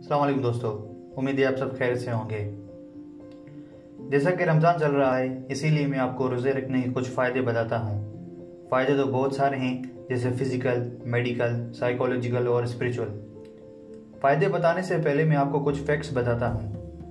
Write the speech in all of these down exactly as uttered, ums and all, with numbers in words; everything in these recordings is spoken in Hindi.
अस्सलाम वालेकुम दोस्तों, उम्मीद है आप सब खैर से होंगे। जैसा कि रमज़ान चल रहा है, इसीलिए मैं आपको रोज़े रखने के कुछ फ़ायदे बताता हूँ। फ़ायदे तो बहुत सारे हैं, जैसे फिज़िकल, मेडिकल, साइकोलॉजिकल और स्पिरिचुअल। फ़ायदे बताने से पहले मैं आपको कुछ फैक्ट्स बताता हूँ।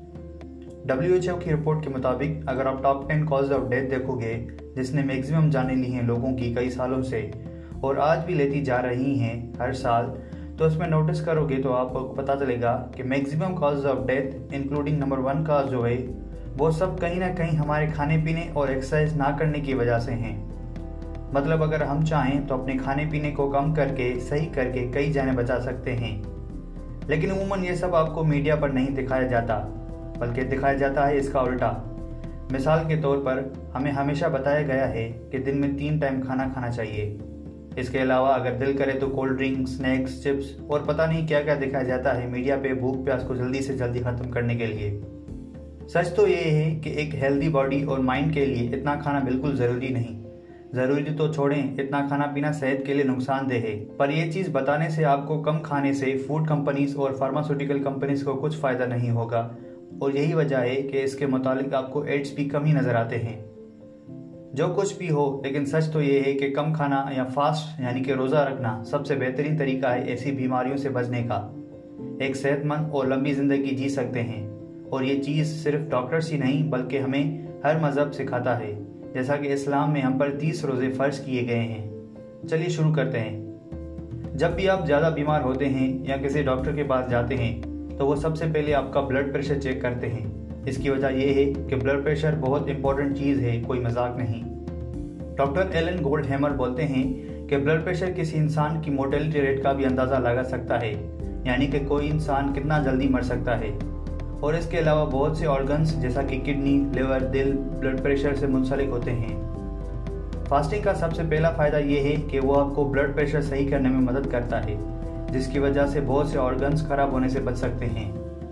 डब्ल्यू एच ओ की रिपोर्ट के मुताबिक अगर आप top ten cause of death देखोगे, जिसने मैक्सिमम जाने ली हैं लोगों की कई सालों से और आज भी लेती जा रही हैं हर साल, तो इसमें नोटिस करोगे तो आपको पता चलेगा कि maximum cause of death including number one cause जो है वो सब कहीं ना कहीं हमारे खाने पीने और एक्सरसाइज ना करने की वजह से हैं। मतलब अगर हम चाहें तो अपने खाने पीने को कम करके सही करके कई जानें बचा सकते हैं, लेकिन उमूमन ये सब आपको मीडिया पर नहीं दिखाया जाता, बल्कि दिखाया जाता है इसका उल्टा। मिसाल के तौर पर हमें हमेशा बताया गया है कि दिन में तीन टाइम खाना खाना चाहिए। इसके अलावा अगर दिल करे तो कोल्ड ड्रिंक, स्नैक्स, चिप्स और पता नहीं क्या क्या दिखाया जाता है मीडिया पे भूख प्यास को जल्दी से जल्दी खत्म करने के लिए। सच तो ये है कि एक हेल्दी बॉडी और माइंड के लिए इतना खाना बिल्कुल ज़रूरी नहीं। ज़रूरी तो छोड़ें, इतना खाना पीना सेहत के लिए नुकसानदेह है। पर यह चीज़ बताने से आपको कम खाने से फूड कंपनीज और फार्मास्यूटिकल कंपनीज को कुछ फ़ायदा नहीं होगा, और यही वजह है कि इसके मुतालिक आपको एड्स भी कम ही नज़र आते हैं। जो कुछ भी हो, लेकिन सच तो ये है कि कम खाना या फास्ट यानी कि रोज़ा रखना सबसे बेहतरीन तरीका है ऐसी बीमारियों से बचने का। एक सेहतमंद और लंबी ज़िंदगी जी सकते हैं, और ये चीज़ सिर्फ डॉक्टर्स ही नहीं बल्कि हमें हर मज़हब सिखाता है। जैसा कि इस्लाम में हम पर तीस रोज़े फ़र्ज किए गए हैं। चलिए शुरू करते हैं। जब भी आप ज़्यादा बीमार होते हैं या किसी डॉक्टर के पास जाते हैं तो वो सबसे पहले आपका ब्लड प्रेशर चेक करते हैं। इसकी वजह यह है कि ब्लड प्रेशर बहुत इंपॉर्टेंट चीज़ है, कोई मजाक नहीं। डॉक्टर एलन गोल्डहैमर बोलते हैं कि ब्लड प्रेशर किसी इंसान की मोर्टेलिटी रेट का भी अंदाज़ा लगा सकता है, यानी कि कोई इंसान कितना जल्दी मर सकता है। और इसके अलावा बहुत से ऑर्गन्स जैसा कि किडनी, लिवर, दिल ब्लड प्रेशर से मुंसलिक होते हैं। फास्टिंग का सबसे पहला फ़ायदा यह है कि वो आपको ब्लड प्रेशर सही करने में मदद करता है, जिसकी वजह से बहुत से ऑर्गन्स खराब होने से बच सकते हैं।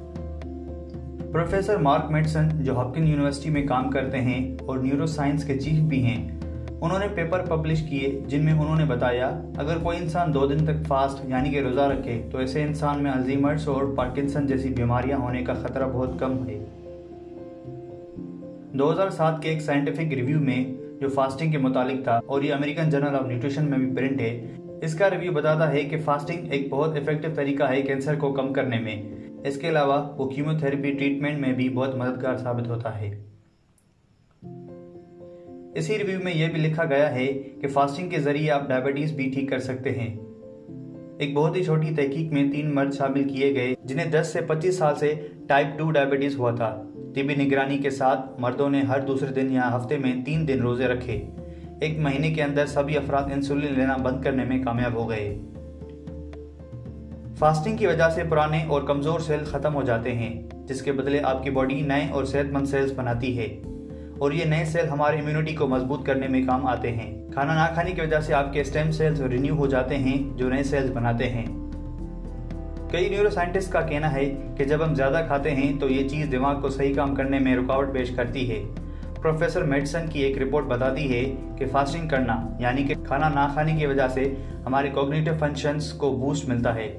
प्रोफेसर मार्क मेडसन, जो हॉपकिंस यूनिवर्सिटी में काम करते हैं और न्यूरो साइंस के चीफ भी हैं, उन्होंने पेपर पब्लिश किए जिनमें उन्होंने बताया अगर कोई इंसान दो दिन तक फास्ट यानी कि रोज़ा रखे तो ऐसे इंसान में अल्जीमर्स और पार्किंसन जैसी बीमारियां होने का खतरा बहुत कम है। दो हज़ार सात के एक साइंटिफिक रिव्यू में जो फास्टिंग के मुतालिक था, और ये अमेरिकन जर्नल ऑफ न्यूट्रिशन में भी प्रिंट है, इसका रिव्यू बताता है कि फास्टिंग एक बहुत इफेक्टिव तरीका है कैंसर को कम करने में। इसके अलावा वो कीमोथेरेपी ट्रीटमेंट में भी बहुत मददगार साबित होता है। इसी रिव्यू में यह भी लिखा गया है कि फास्टिंग के जरिए आप डायबिटीज भी ठीक कर सकते हैं। एक बहुत ही छोटी तहकीक में तीन मर्द शामिल किए गए जिन्हें दस से पच्चीस साल से टाइप टू डायबिटीज हुआ था। टीबी निगरानी के साथ मर्दों ने हर दूसरे दिन या हफ्ते में तीन दिन रोजे रखे। एक महीने के अंदर सभी अफराद इंसुलिन लेना बंद करने में कामयाब हो गए। फास्टिंग की वजह से पुराने और कमजोर सेल खत्म हो जाते हैं, जिसके बदले आपकी बॉडी नए और सेहतमंद सेल्स बनाती है, और ये नए सेल हमारी इम्यूनिटी को मजबूत करने में काम आते हैं। खाना ना खाने की वजह से आपके स्टेम सेल्स रिन्यू हो जाते हैं जो नए सेल्स बनाते हैं। कई न्यूरो साइंटिस्ट का कहना है कि जब हम ज्यादा खाते हैं तो ये चीज दिमाग को सही काम करने में रुकावट पेश करती है। प्रोफेसर मेडसन की एक रिपोर्ट बताती है कि फास्टिंग करना यानी कि खाना ना खाने की वजह से हमारे कॉग्निटिव फंक्शंस को बूस्ट मिलता है।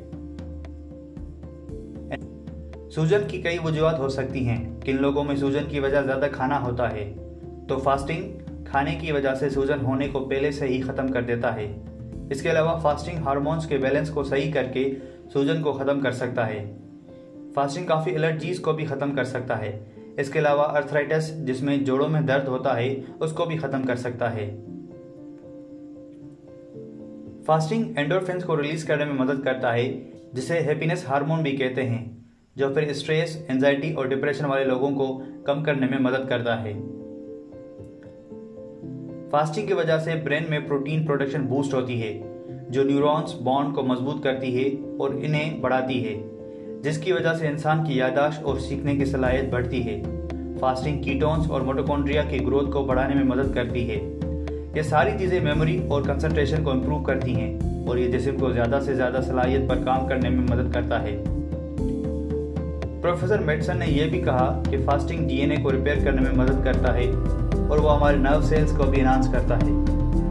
सूजन की कई वजूहत हो सकती हैं। किन लोगों में सूजन की वजह ज़्यादा खाना होता है, तो फास्टिंग खाने की वजह से सूजन होने को पहले से ही ख़त्म कर देता है। इसके अलावा फास्टिंग हार्मोन्स के बैलेंस को सही करके सूजन को ख़त्म कर सकता है। फास्टिंग काफ़ी एलर्जीज को भी ख़त्म कर सकता है। इसके अलावा अर्थराइटिस, जिसमें जोड़ों में दर्द होता है, उसको भी ख़त्म कर सकता है। फास्टिंग एंडोर्फिन्स को रिलीज करने में मदद करता है, जिसे हैप्पीनेस हार्मोन भी कहते हैं, जो फिर स्ट्रेस, एंजाइटी और डिप्रेशन वाले लोगों को कम करने में मदद करता है। फास्टिंग की वजह से ब्रेन में प्रोटीन प्रोडक्शन बूस्ट होती है, जो न्यूरॉन्स बॉन्ड को मजबूत करती है और इन्हें बढ़ाती है, जिसकी वजह से इंसान की याददाश्त और सीखने की सलाहियत बढ़ती है। फास्टिंग कीटोन्स और मिटोकॉन्ड्रिया की ग्रोथ को बढ़ाने में मदद करती है। ये सारी चीज़ें मेमोरी और कंसंट्रेशन को इम्प्रूव करती हैं, और ये जिस्म को ज़्यादा से ज़्यादा सलाहियत पर काम करने में मदद करता है। प्रोफेसर मेडसन ने यह भी कहा कि फास्टिंग डीएनए को रिपेयर करने में मदद करता है, और वो हमारे नर्व सेल्स को भी एनहांस करता है।